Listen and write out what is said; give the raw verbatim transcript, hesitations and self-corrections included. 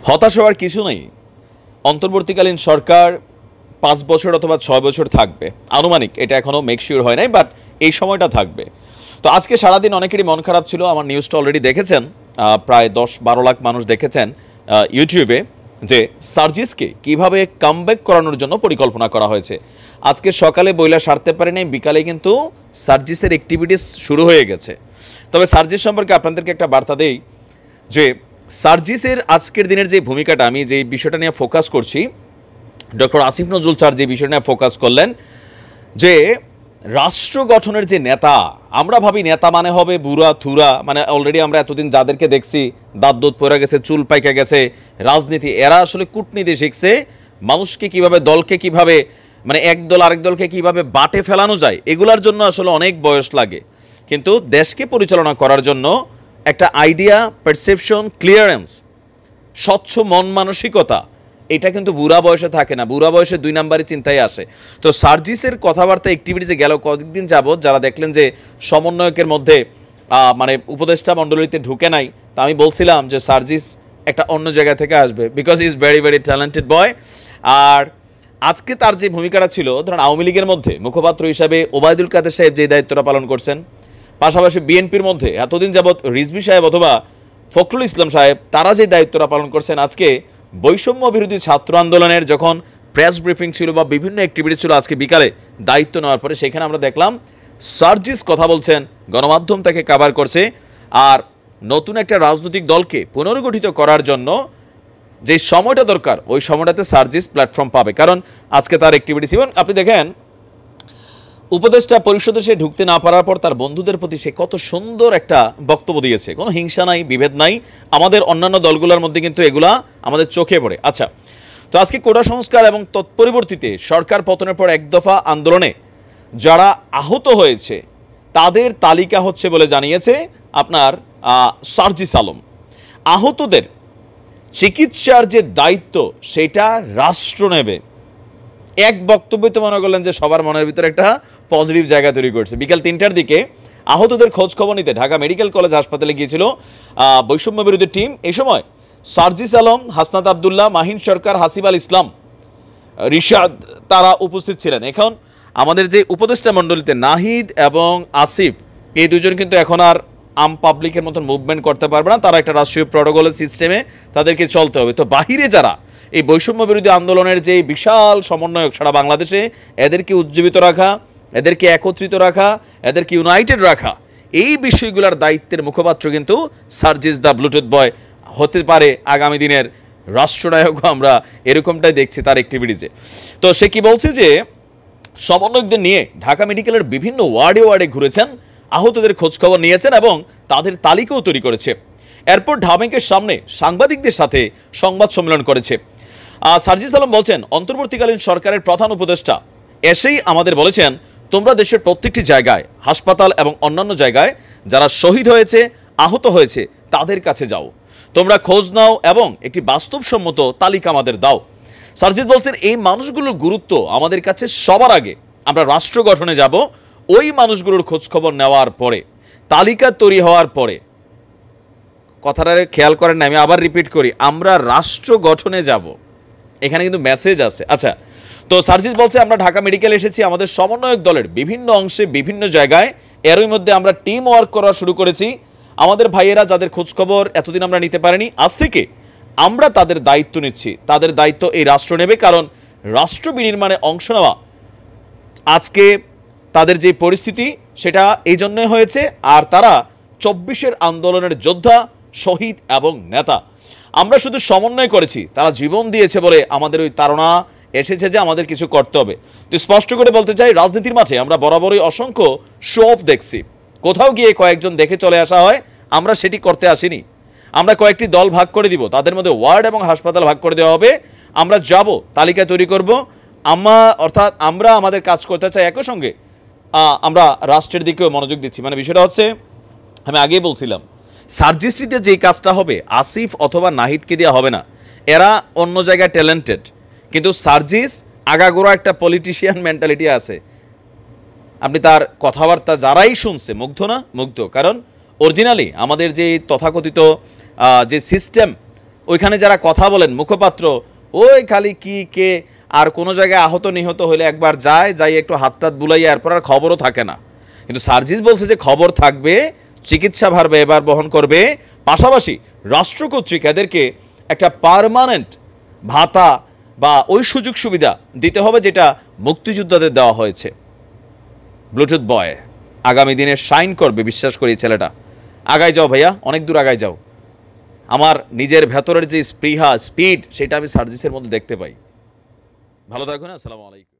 হতাশ হওয়ার কিছু নেই। অন্তর্বর্তীকালীন সরকার পাঁচ বছর অথবা ছয় বছর থাকবে আনুমানিক, এটা এখনও মেকশিওর হয় নাই, বাট এই সময়টা থাকবে। তো আজকে সারাদিন অনেকেরই মন খারাপ ছিল। আমার নিউজটা অলরেডি দেখেছেন, প্রায় দশ বারো লাখ মানুষ দেখেছেন ইউটিউবে, যে সার্জিসকে কিভাবে কামব্যাক করানোর জন্য পরিকল্পনা করা হয়েছে। আজকে সকালে বইলা সারতে পারে নাই, বিকালে কিন্তু সার্জিসের অ্যাক্টিভিটিস শুরু হয়ে গেছে। তবে সার্জিস সম্পর্কে আপনাদেরকে একটা বার্তা দেই যে সার্জিসের আজকের দিনের যে ভূমিকাটা, আমি যে বিষয়টা নিয়ে ফোকাস করছি, ডক্টর আসিফ নজরুল স্যার যে বিষয়টা নিয়ে ফোকাস করলেন, যে রাষ্ট্র গঠনের যে নেতা, আমরা ভাবি নেতা মানে হবে বুড়া থুরা, মানে অলরেডি আমরা এতদিন যাদেরকে দেখছি দাঁত দুধ পড়ে গেছে, চুল পাইকা গেছে, রাজনীতি, এরা আসলে কূটনীতি শিখছে, মানুষকে কিভাবে, দলকে কিভাবে, মানে এক দল আরেক দলকে কিভাবে বাটে ফেলানো যায়, এগুলার জন্য আসলে অনেক বয়স লাগে। কিন্তু দেশকে পরিচালনা করার জন্য একটা আইডিয়া, পারসেপশন, ক্লিয়ারেন্স, স্বচ্ছ মন মানসিকতা, এটা কিন্তু বুড়া বয়সে থাকে না, বুড়া বয়সে দুই নাম্বারই চিন্তায় আসে। তো সার্জিসের কথাবার্তা অ্যাক্টিভিটিসে গেল কয়েকদিন যাবৎ, যারা দেখলেন যে সমন্বয়কের মধ্যে মানে উপদেষ্টা মণ্ডলীতে ঢুকে নাই, তা আমি বলছিলাম যে সার্জিস একটা অন্য জায়গা থেকে আসবে, because is very very talented boy. আর আজকে তার যে ভূমিকাটা ছিল, ধরুন আওয়ামী লীগের মধ্যে মুখপাত্র হিসাবে ওবায়দুল কাদের সাহেব যে দায়িত্বটা পালন করছেন, পাশাপাশি বিএনপির মধ্যে এতদিন যাবৎ রিজভী সাহেব অথবা ফখরুল ইসলাম সাহেব, তারা যে দায়িত্বটা পালন করছেন, আজকে বৈষম্য বিরোধী ছাত্র আন্দোলনের যখন প্রেস ব্রিফিং ছিল বা বিভিন্ন অ্যাক্টিভিটি ছিল আজকে বিকালে দায়িত্ব নেওয়ার পরে, সেখানে আমরা দেখলাম সার্জিস কথা বলছেন, গণমাধ্যম তাকে কাভার করছে। আর নতুন একটা রাজনৈতিক দলকে পুনর্গঠিত করার জন্য যে সময়টা দরকার, ওই সময়টাতে সার্জিস প্ল্যাটফর্ম পাবে, কারণ আজকে তার অ্যাক্টিভিটিস। এবং আপনি দেখেন উপদেষ্টা পরিষদে সে ঢুকতে না পারার পর তার বন্ধুদের প্রতি সে কত সুন্দর একটা বক্তব্য দিয়েছে, কোনো হিংসা নাই, বিভেদ নাই। আমাদের অন্যান্য দলগুলোর মধ্যে কিন্তু এগুলা আমাদের চোখে পড়ে। আচ্ছা, তো আজকে কোটা সংস্কার এবং তৎপরিবর্তিতে সরকার পতনের পর এক দফা আন্দোলনে যারা আহত হয়েছে তাদের তালিকা হচ্ছে বলে জানিয়েছে আপনার সার্জিস আলম। আহতদের চিকিৎসার যে দায়িত্ব সেটা রাষ্ট্র নেবে। এক বক্তব্যে তো মনে করলেন যে সবার মনের ভিতরে একটা পজিটিভ জায়গা তৈরি করছে। বিকাল তিনটার দিকে আহতদের খোঁজ খবর নিতে ঢাকা মেডিকেল কলেজ হাসপাতালে গিয়েছিল বৈষম্য বিরোধী টিম। এই সময় সার্জিস আলম, হাসনাত আবদুল্লাহ, মাহিন সরকার, হাসিব আল ইসলাম, রিশাদ, তারা উপস্থিত ছিলেন। এখন আমাদের যে উপদেষ্টা মণ্ডলীতে নাহিদ এবং আসিফ, এই দুজন কিন্তু এখন আর আম পাবলিকের মতন মুভমেন্ট করতে পারবে না, তারা একটা রাষ্ট্রীয় প্রোটোকলের সিস্টেমে তাদেরকে চলতে হবে। তো বাহিরে যারা এই বৈষম্য বিরোধী আন্দোলনের যে বিশাল সমন্বয়ক সারা বাংলাদেশে, এদেরকে উজ্জীবিত রাখা, এদেরকে একত্রিত রাখা, এদেরকে ইউনাইটেড রাখা, এই বিষয়গুলোর দায়িত্বের মুখপাত্র কিন্তু সার্জিস দ্য ব্লুটুথ বয় হতে পারে আগামী দিনের রাষ্ট্রনায়কও, আমরা এরকমটাই দেখছি তার অ্যাক্টিভিটিসে। তো সে কি বলছে যে সমন্বয়কদের নিয়ে ঢাকা মেডিকেলের বিভিন্ন ওয়ার্ডে ওয়ার্ডে ঘুরেছেন, আহতদের খোঁজখবর নিয়েছেন এবং তাদের তালিকাও তৈরি করেছে। এরপর ঢামেকের সামনে সাংবাদিকদের সাথে সংবাদ সম্মেলন করেছে। সার্জিস আলম বলছেন, অন্তর্বর্তীকালীন সরকারের প্রধান উপদেষ্টা এসেই আমাদের বলেছেন, তোমরা দেশের প্রত্যেকটি জায়গায়, হাসপাতাল এবং অন্যান্য জায়গায় যারা শহীদ হয়েছে, আহত হয়েছে, তাদের কাছে যাও, তোমরা খোঁজ নাও এবং একটি বাস্তবসম্মত তালিকা আমাদের দাও। সার্জিস বলছেন, এই মানুষগুলোর গুরুত্ব আমাদের কাছে সবার আগে। আমরা রাষ্ট্র গঠনে যাব, ওই মানুষগুলোর খোঁজখবর নেওয়ার পরে, তালিকা তৈরি হওয়ার পরে, কথাটা খেয়াল করেন না, আমি আবার রিপিট করি, আমরা রাষ্ট্র গঠনে যাব। এখানে কিন্তু মেসেজ আছে। আচ্ছা, তো সার্জিস বলছে, আমরা ঢাকা মেডিকেল এসেছি, আমাদের সমন্বয়ক দলের বিভিন্ন অংশে বিভিন্ন জায়গায়, এরই মধ্যে আমরা টিম ওয়ার্ক করা শুরু করেছি। আমাদের ভাইয়েরা যাদের খোঁজখবর এতদিন আমরা নিতে পারিনি, আজ থেকে আমরা তাদের দায়িত্ব নিচ্ছি। তাদের দায়িত্ব এই রাষ্ট্র নেবে, কারণ রাষ্ট্র বিনির্মাণে অংশ নেওয়া আজকে তাদের যে পরিস্থিতি সেটা এই জন্যই হয়েছে। আর তারা চব্বিশের আন্দোলনের যোদ্ধা, শহীদ এবং নেতা। আমরা শুধু সমন্বয় করেছি, তারা জীবন দিয়েছে বলে আমাদের ওই তাড়না এসেছে যে আমাদের কিছু করতে হবে। তো স্পষ্ট করে বলতে চাই, রাজনীতির মাঠে আমরা বরাবরই অসংখ্য শো অফ দেখছি। কোথাও গিয়ে কয়েকজন দেখে চলে আসা হয়, আমরা সেটি করতে আসিনি। আমরা কয়েকটি দল ভাগ করে দিব, তাদের মধ্যে ওয়ার্ড এবং হাসপাতাল ভাগ করে দেওয়া হবে। আমরা যাব, তালিকা তৈরি করব, আমরা অর্থাৎ আমরা আমাদের কাজ করতে চাই। একই সঙ্গে আমরা রাষ্ট্রের দিকেও মনোযোগ দিচ্ছি। মানে বিষয়টা হচ্ছে, আমি আগেই বলছিলাম, সার্জিস্ট্রিতে যেই কাজটা হবে আসিফ অথবা নাহিদকে দেওয়া হবে না, এরা অন্য জায়গায় ট্যালেন্টেড, কিন্তু সার্জিস আগাগোড়া একটা পলিটিশিয়ান মেন্টালিটি আছে। আপনি তার কথাবার্তা যারাই শুনছে মুগ্ধ না মুগ্ধ, কারণ অরিজিনালি আমাদের যে তথাকথিত যে সিস্টেম ওইখানে যারা কথা বলেন মুখপাত্র, ওই খালি কি কে আর কোনো জায়গায় আহত নিহত হলে একবার যায়, যাই একটু হাত টাত বুলাইয়া, এরপর আর খবরও থাকে না। কিন্তু সার্জিস বলছে যে খবর থাকবে, চিকিৎসা ভার ব্যয়ভার বহন করবে, পাশাপাশি রাষ্ট্র কর্তৃক এদেরকে একটা পার্মানেন্ট ভাতা বা ওই সুযোগ সুবিধা দিতে হবে যেটা মুক্তিযোদ্ধাদের দেওয়া হয়েছে। ব্লুটুথ বয় আগামী দিনে শাইন করবে, বিশ্বাস করি ছেলেটা। আগায় যাও ভাইয়া, অনেক দূর আগায় যাও। আমার নিজের ভেতরের যে স্পৃহা, স্পিড, সেটা আমি সার্জিসের মধ্যে দেখতে পাই। ভালো থাকুন, আসসালামু আলাইকুম।